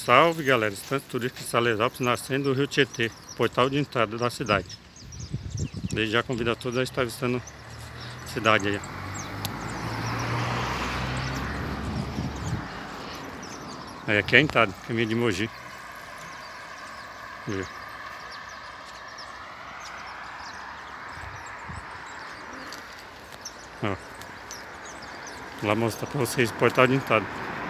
Salve galera, estante turístico de Salesópolis, nascendo do Rio Tietê, portal de entrada da cidade. Desde já convido a todos a estar visitando a cidade aí. Aí aqui é a entrada, caminho de Mogi. Aí. Ó. Vou lá mostrar pra vocês o portal de entrada.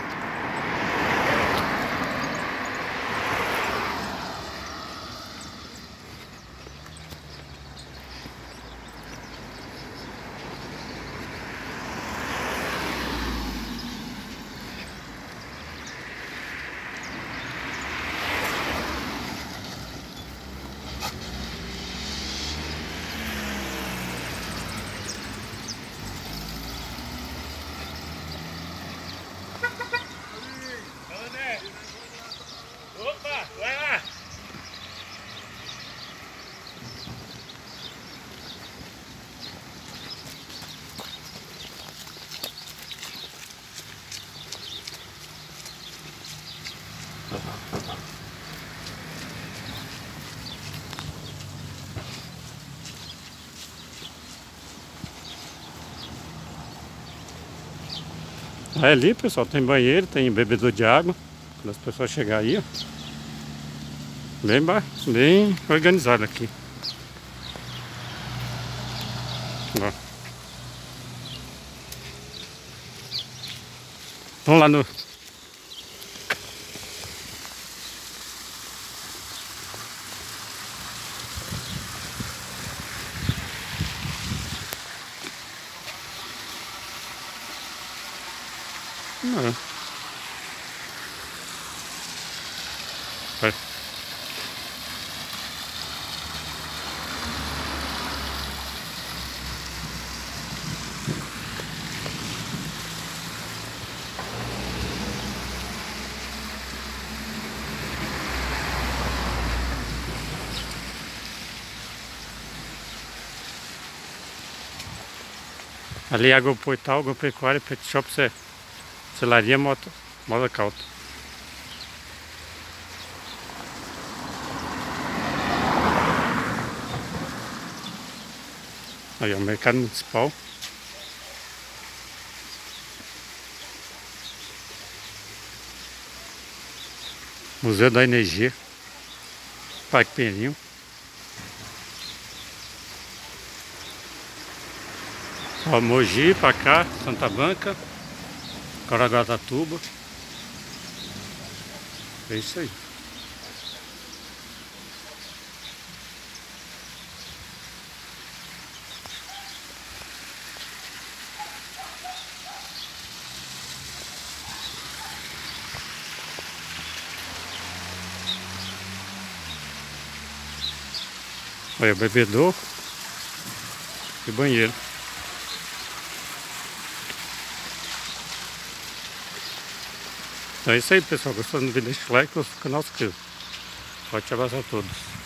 Opa, vai lá! Aí ali, pessoal, tem banheiro, tem bebedor de água. Quando as pessoas chegarem aí, ó. Bem organizado aqui. Ó. Vamos lá no... Vai. Ali é agroportal, agropecuária, pet shop, celaria, moto cauta. Aí ó, mercado municipal. Museu da Energia. Parque Peninho. Ó, Mogi pra cá, Santa Banca, Caraguatatuba. É isso aí. Olha o bebedouro e banheiro. Então é isso aí, pessoal. Gostou do vídeo? Deixa o like e o canal se inscreva. Forte abraço a todos.